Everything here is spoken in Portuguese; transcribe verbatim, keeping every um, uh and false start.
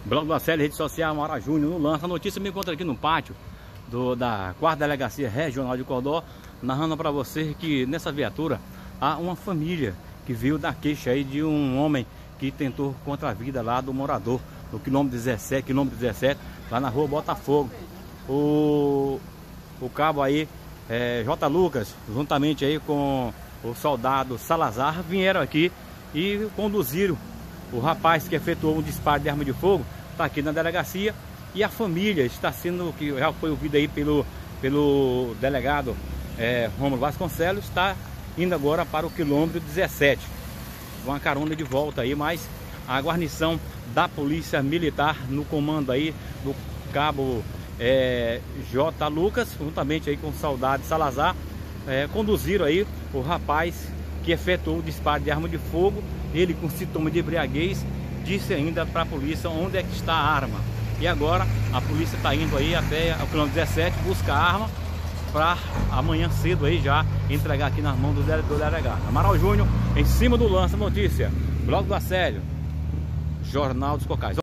Blog da série Rede Social Amaral Júnior no Lança. A notícia me encontra aqui no pátio do, da quarta Delegacia Regional de Cordó, narrando para você que nessa viatura há uma família que veio da queixa aí de um homem que tentou contra a vida lá do morador, no quilômetro dezessete, quilômetro dezessete, lá na rua Botafogo. O, o cabo aí, é, J. Lucas, juntamente aí com o soldado Salazar, vieram aqui e conduziram o rapaz que efetuou um disparo de arma de fogo. Está aqui na delegacia e a família está sendo, que já foi ouvida aí pelo, pelo delegado é, Romulo Vasconcelos, está indo agora para o quilômetro dezessete, uma carona de volta aí, mas a guarnição da Polícia Militar no comando aí do cabo é, J. Lucas, juntamente aí com o soldado Salazar, é, conduziram aí o rapaz que efetuou o disparo de arma de fogo. Ele, com sintoma de embriaguez, disse ainda para a polícia onde é que está a arma. E agora a polícia está indo aí até o quilômetro dezessete buscar a arma para amanhã cedo aí já entregar aqui nas mãos do delegado. Amaral Júnior, em cima do lance, notícia. Blog do Acélio, Jornal dos Cocais.